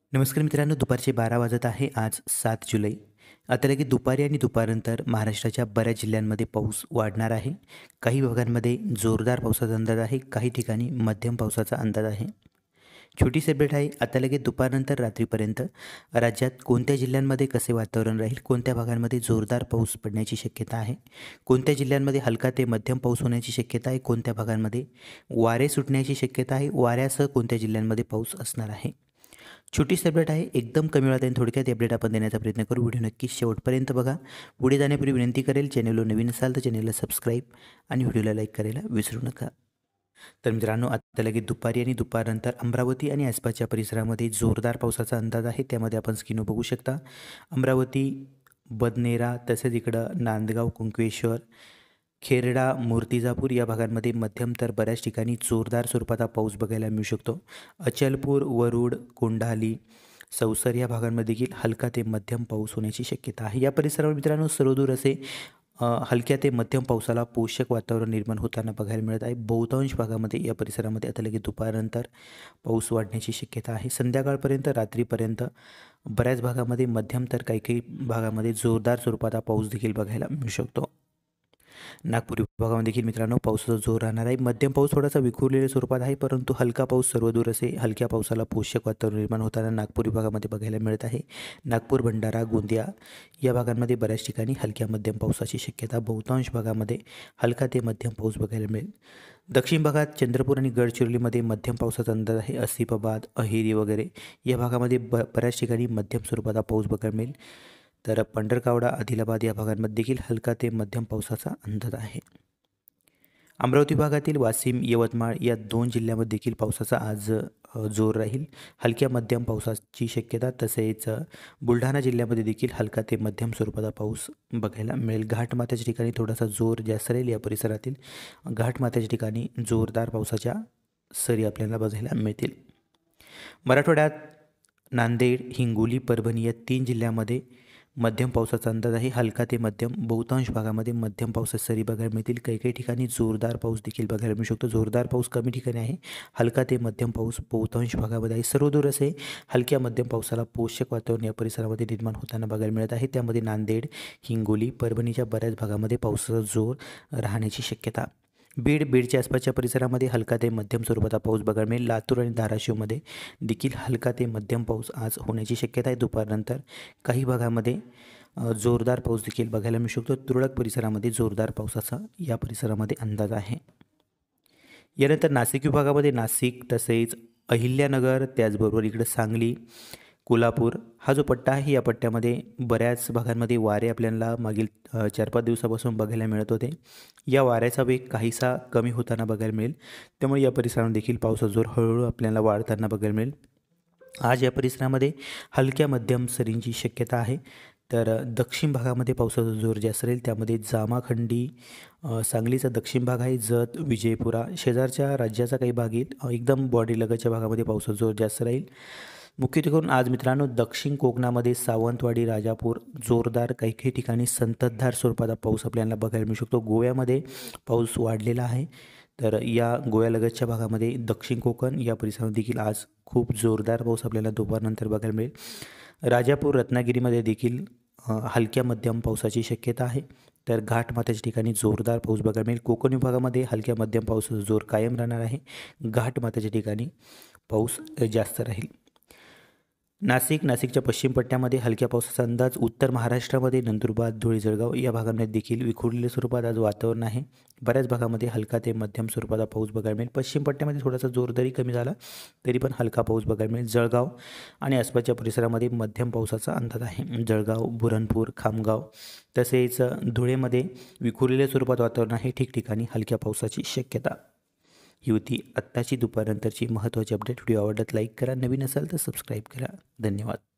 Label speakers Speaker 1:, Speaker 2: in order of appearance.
Speaker 1: नमस्कार मित्रांनो, दुपारचे 12 वाजत आहे. आज 7 जुलै. आता लगेच दुपारी आणि दुपारनंतर महाराष्ट्राच्या बऱ्याच जिल्ह्यांमध्ये पाऊस वाढणार आहे. काही भागांमध्ये जोरदार पावसाचा अंदाज आहे, काही ठिकाणी मध्यम पावसाचा अंदाज आहे. छोटीशी अपडेट आहे. आता लगेच दुपारनंतर रात्रीपर्यंत राज्यात कोणत्या जिल्ह्यांमध्ये कसे वातावरण राहील, कोणत्या भागांमध्ये जोरदार पाऊस पडण्याची शक्यता आहे, कोणत्या जिल्ह्यांमध्ये हलका ते मध्यम पाऊस होण्याची शक्यता आहे, कोणत्या भागांमध्ये वारे सुटण्याची शक्यता आहे, वाऱ्यासह कोणत्या जिल्ह्यांमध्ये पाऊस असणार आहे. छोटीशी अपडेट आहे. एकदम कमी वेळात आणि थोडक्यात अपडेट आपण देण्याचा प्रयत्न करू. व्हिडिओ नक्कीच शेवटपर्यंत बघा. पुढे जाण्यापूर्वी विनंती करेल, चॅनलवर नवीन असाल तर चॅनलला सबस्क्राईब आणि व्हिडिओला लाईक करायला विसरू नका. तर मित्रांनो, आता लगेच दुपारी आणि दुपारनंतर अमरावती आणि आसपासच्या परिसरामध्ये जोरदार पावसाचा अंदाज आहे. त्यामध्ये आपण स्क्रीनवर बघू शकता. अमरावती, बदनेरा, तसेच इकडं नांदगाव, कुंकवेश्वर, खेरडा, मूर्तिजापूर या भागांमध्ये मध्यम तर बऱ्याच ठिकाणी जोरदार स्वरूपाचा पाऊस बघायला मिळू शकतो. अचलपूर, वरुड, कोंढाली, चौसर या भागांमध्ये देखील हलका ते मध्यम पाऊस होण्याची शक्यता आहे. या परिसरावर मित्रांनो सर्वदूर असे हलक्या ते मध्यम पावसाला पोषक वातावरण निर्माण होताना बघायला मिळत आहे. बहुतांश भागामध्ये या परिसरामध्ये आता लगेच दुपारनंतर पाऊस वाढण्याची शक्यता आहे. संध्याकाळपर्यंत, रात्रीपर्यंत बऱ्याच भागामध्ये मध्यम तर काही काही भागामध्ये जोरदार स्वरूपाचा पाऊस देखील बघायला मिळू शकतो. नागपूर विभागामध्ये देखील मित्रांनो पावसाचा जोर राहणार आहे. मध्यम पाऊस थोडासा विखुरलेल्या स्वरूपात आहे, परंतु हलका पाऊस सर्वदूर असे हलक्या पावसाला पोषक वातावरण निर्माण होताना नागपूर विभागामध्ये बघायला मिळत आहे. नागपूर, भंडारा, गोंदिया या भागांमध्ये बऱ्याच ठिकाणी हलक्या मध्यम पावसाची शक्यता, बहुतांश भागामध्ये हलका ते मध्यम पाऊस बघायला मिळेल. दक्षिण भागात चंद्रपूर आणि गडचिरोलीमध्ये मध्यम पावसाचा अंदाज आहे. आसिफाबाद, अहेरी वगैरे या भागामध्ये बऱ्याच ठिकाणी मध्यम स्वरूपाचा पाऊस बघायला मिळेल. तर पंढरकावडा, आदिलाबाद या भागांमध्ये देखील हलका ते मध्यम पावसाचा अंदाज आहे. अमरावती भागातील वाशिम, यवतमाळ या 2 जिल्ह्यामध्ये देखील पावसाचा आज जोर राहील. हलक्या मध्यम पावसाची शक्यता, तसेच बुलढाणा जिल्ह्यामध्ये देखील हलका ते मध्यम स्वरूपाचा पाऊस बघायला मिळेल. घाटमाथ्याच्या ठिकाणी थोडासा जोर जास्त राहील. या परिसरातील घाटमाथ्याच्या ठिकाणी जोरदार पावसाच्या सरी आपल्याला बघायला मिळतील. मराठवाड्यात नांदेड, हिंगोली, परभणी या 3 जिल्ह्यामध्ये मध्यम पावसाचा अंदाज आहे. हलका ते मध्यम, बहुतांश भागामध्ये मध्यम पावसाच्या सरी बघायला मिळतील. काही काही ठिकाणी जोरदार पाऊस देखील बघायला मिळू शकतो. जोरदार पाऊस कमी ठिकाणी आहे. हलका ते मध्यम पाऊस बहुतांश भागामध्ये आहे. सर्वदूर असे हलक्या मध्यम पावसाला पोषक वातावरण या परिसरामध्ये निर्माण होताना बघायला मिळत आहे. त्यामध्ये नांदेड, हिंगोली, परभणीच्या बऱ्याच भागामध्ये पावसाचा जोर राहण्याची शक्यता. बीडच्या आसपासच्या परिसरामध्ये हलका ते मध्यम स्वरूपाचा पाऊस बघायला मिळेल. लातूर आणि धाराशिवमध्ये देखील हलका ते मध्यम पाऊस आज होण्याची शक्यता आहे. दुपारनंतर काही भागामध्ये जोरदार पाऊस देखील बघायला मिळू शकतो. तुरळक परिसरामध्ये जोरदार पावसाचा या परिसरामध्ये अंदाज आहे. यानंतर नाशिक विभागामध्ये नाशिक, तसेच अहिल्यानगर, त्याचबरोबर इकडं सांगली, कोल्हापूर हा जो पट्टा आहे, या पट्ट्यामध्ये बऱ्याच भागांमध्ये वारे आपल्याला मागील 4-5 दिवसापासून बघायला मिळत होते. या वाऱ्याचा वेग काहीसा कमी होताना बघायला मिळेल. त्यामुळे या परिसरामध्ये देखील पावसाचा जोर हळूहळू आपल्याला वाढताना बघायला मिळेल. आज या परिसरामध्ये हलक्या मध्यम सरींची शक्यता आहे. तर दक्षिण भागामध्ये पावसाचा जोर जास्त राहील. त्यामध्ये जामाखंडी, सांगलीचा दक्षिण भाग आहे, जत, विजयपुरा शेजारच्या राज्याचा काही भाग येईल. एकदम बॉर्डरलगतच्या भागामध्ये पावसाचा जोर जास्त राहील. मुख्यत्वे करून आज मित्रांनो दक्षिण कोकणामध्ये सावंतवाडी, राजापूर जोरदार, काही काही ठिकाणी संततधार स्वरूपाचा पाऊस आपल्याला बघायला मिळू शकतो. गोव्यामध्ये पाऊस वाढलेला आहे. तर या गोव्यालगतच्या भागामध्ये दक्षिण कोकण या परिसरामध्ये देखील आज खूप जोरदार पाऊस आपल्याला दुपारनंतर बघायला मिळेल. राजापूर, रत्नागिरीमध्ये देखील हलक्या मध्यम पावसाची शक्यता आहे. तर घाटमाथ्याच्या ठिकाणी जोरदार पाऊस बघायला मिळेल. कोकण विभागामध्ये हलक्या मध्यम पावसाचा जोर कायम राहणार आहे. घाटमाथ्याच्या ठिकाणी पाऊस जास्त राहील. नाशिकच्या पश्चिम पट्ट्यामध्ये हलक्या पावसाचा अंदाज. उत्तर महाराष्ट्रामध्ये नंदुरबार, धुळे, जळगाव या भागांमध्ये देखील विखुरलेल्या स्वरूपात आज वातावरण आहे. बऱ्याच भागामध्ये हलका ते मध्यम स्वरूपाचा पाऊस बघायला मिळेल. पश्चिम पट्ट्यामध्ये थोडासा जोर जरी कमी झाला तरी पण हलका पाऊस बघायला मिळेल. जळगाव आणि आसपासच्या परिसरामध्ये मध्यम पावसाचा अंदाज आहे. जळगाव, बुरहानपूर, खामगाव तसेच धुळेमध्ये विखुरलेल्या स्वरूपात वातावरण आहे. ठिकठिकाणी हलक्या पावसाची शक्यता. ही होती आत्ताची दुपारनंतरची महत्त्वाची अपडेट. व्हिडिओ आवडल्यास लाईक करा, नवीन असाल तर सबस्क्राईब करा. धन्यवाद.